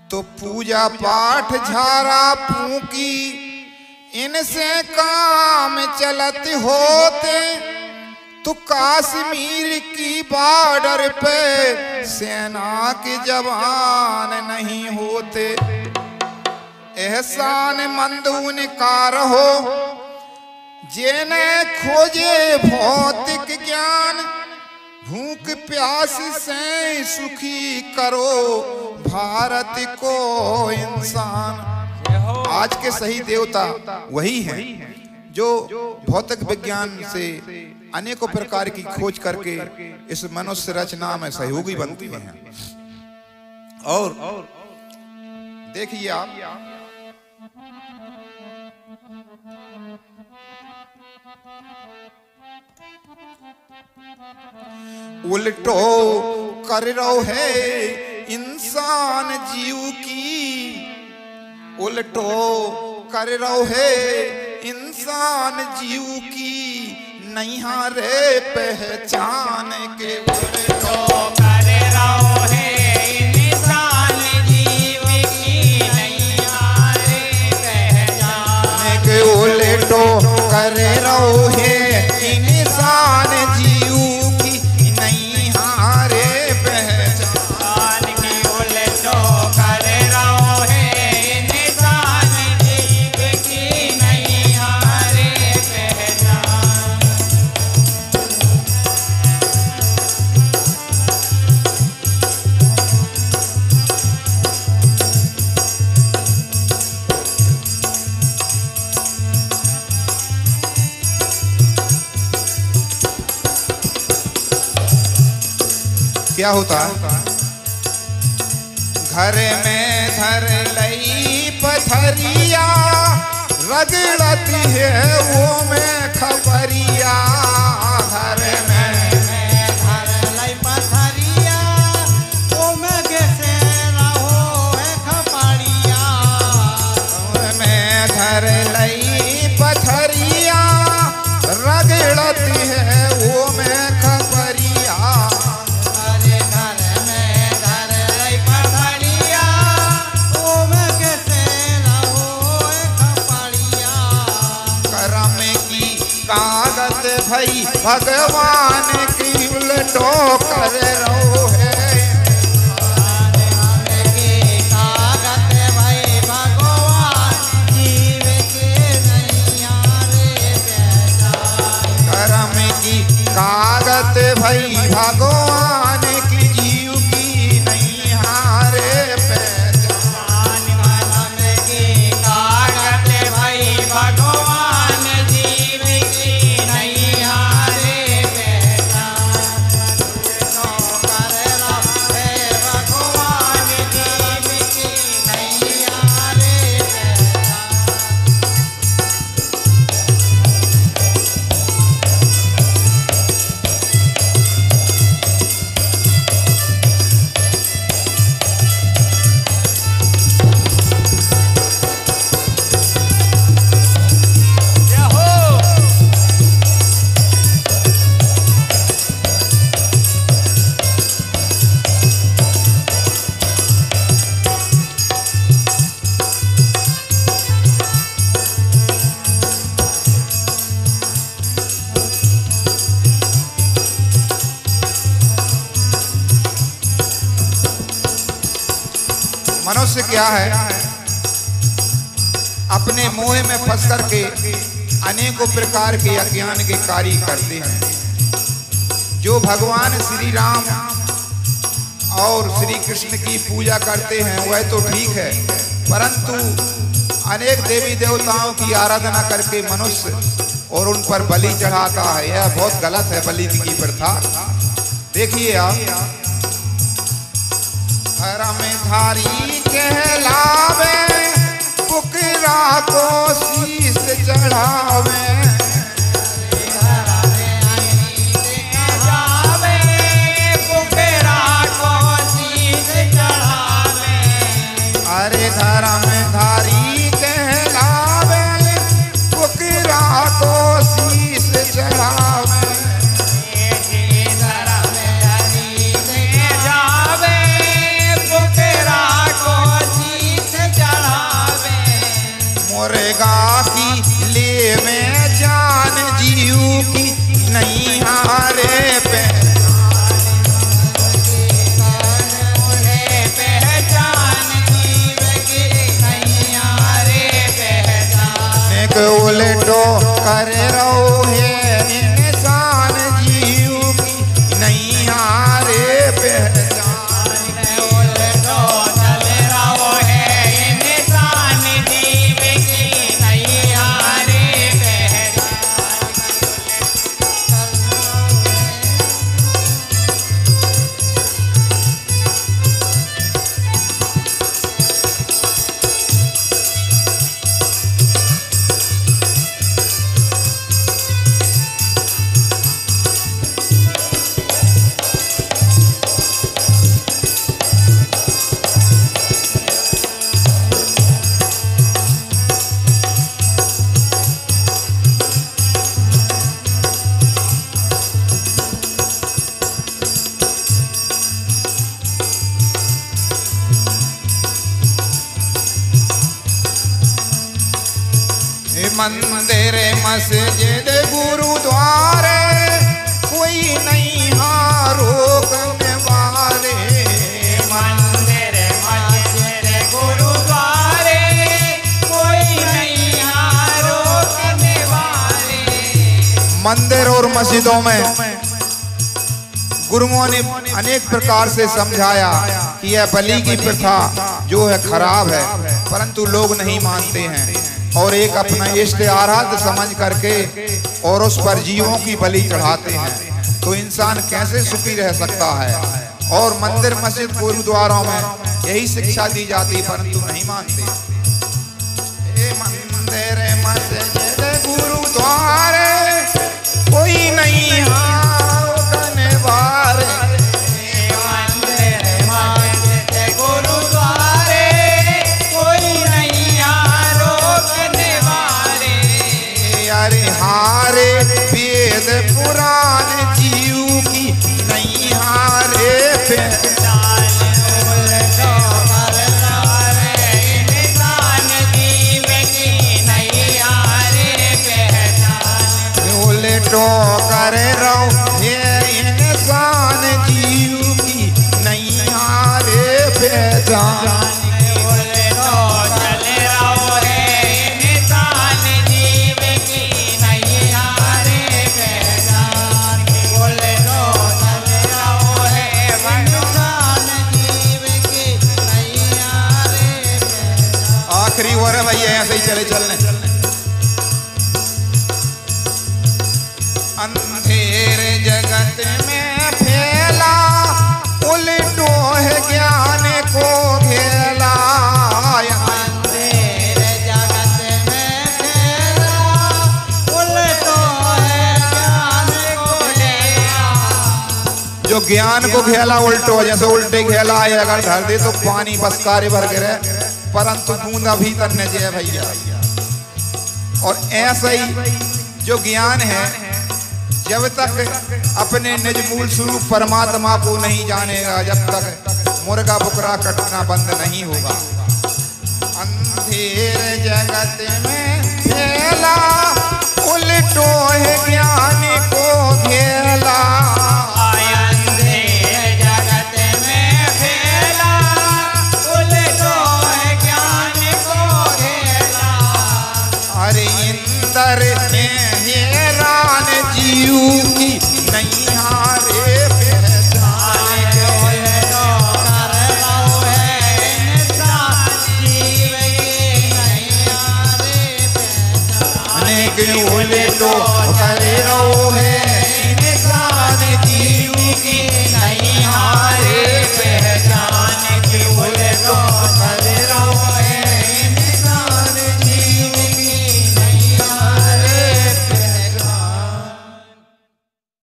तो पूजा पाठ झारा फूकी इनसे काम चलत होते, तो कश्मीर की बॉर्डर पे सेना के जवान नहीं होते। एहसान मंदून कार हो जेने खोजे भौतिक ज्ञान, भूख प्यास से सुखी करो भारत को इंसान। आज के सही देवता वही हैं जो भौतिक विज्ञान से अनेकों प्रकार की खोज करके इस मनुष्य रचना में सहयोगी बनते हैं। और देखिए आप, उल्टो कर रहो है इंसान जीव की, उल्टो कर रहो है इंसान जीव की, नैहारे पहचान के। उल्टो कर रहो है इंसान जीव की, नैहारे पहचान के। उल्टो कर रहो है इंसान जीव की, नैहारे पहचान के। उल्टो कर रहो है इंसान जीव की, नैहारे पहचान। क्या होता, घर में धर लई पथरिया, रगड़ती है वो में खबरिया। घर में धर लई पथरिया, वो में कैसे रहो है खपड़िया। घर में धर लई पथरिया, रगड़ती है वो में खबरिया। कागज भई भगवान की, उल्टो कर रहो है। कागज भई भगवान जीव के नैहारे पहचान। कर्म की कागज भई भगवान की, जीव की नैहारे पहचान। कर्म की कागज भई भगवान मनुष्य क्या है, अपने मोह में फंस करके अनेकों प्रकार के अज्ञान के कार्य करते हैं। जो भगवान श्री राम और श्री कृष्ण की पूजा करते हैं वह तो ठीक है, परंतु अनेक देवी देवताओं की आराधना करके मनुष्य और उन पर बलि चढ़ाता है, यह बहुत गलत है बलि की प्रथा। देखिए आप, धर्मधारी कहलावे, पुकरा को शीश चढ़ावे। अरे धर्मधारी कहलावे, पुकरा को शीश चढ़ावे। जावे पुकरा को कर रहो है इंसान जीव की नहीं हारे पहचान। उल्टो चल रहो है इंसान जीव की नहीं हारे पहचान। मंदिर मस्जिद गुरुद्वारे कोई नहीं हाँ रोकने वाले। मंदिर मस्जिद गुरुद्वारे कोई नहीं हाँ रोकने वाले। मंदिर और मस्जिदों में गुरुओं ने अनेक प्रकार से समझाया कि यह बलि की प्रथा जो है खराब है, परंतु लोग नहीं मानते हैं और एक अपना इष्ट आराध्य समझ करके और उस पर जीवों की बलि चढ़ाते हैं। तो इंसान कैसे सुखी रह सकता है? और मंदिर मस्जिद गुरुद्वारों में यही शिक्षा दी जाती, परंतु नहीं मानते। मंदिर मस्जिद गुरुद्वारे कोई नहीं रोकने वाले। मंदिर मस्जिद गुरुद्वारे कोई नहीं हाँ रोकने वाले। अरे हारे वेद पुराण जीव की नहीं हारे पहचान। उल्टो कर रहो है इंसान जीव की नहीं हारे पहचान। उल्टो कर रहो ये इंसान जीव की नहीं हारे पहचान। उल्टो चल रहो है इंसान जीव की नहीं हारे पहचान। उल्टो चल रहो है इंसान जीव की नहीं हारे पहचान। आखिरी ओर है भैया, ऐसे ही चले चलने। अंधेर जगत में फैला उल्टो है ज्ञान को घेला। अंधेर जगत में फैला उल्टो है ज्ञान को घेला। जो ज्ञान को घेला उल्टो, जैसे उल्टे घेला है अगर धर दे तो पानी बस कार्य भर गिरे, परंतु बूंदा भीतर न जाए भैया। और ऐसा ही जो ज्ञान है, जब तक अपने निज मूल स्वरूप परमात्मा को नहीं जानेगा, जब तक मुर्गा बुकरा कटना बंद नहीं होगा। अंधेर जगत में फैला उल्टो है ज्ञान को घेला। अंधेर जगत में फैला उल्टो है ज्ञान को घेला। अरे इंदर ने हैरान जीव की नहीं हारे पहचान। उल्टो कर रहो है इंसान जीव की नहीं हारे पहचान। अनेक उल्टो कर रहो है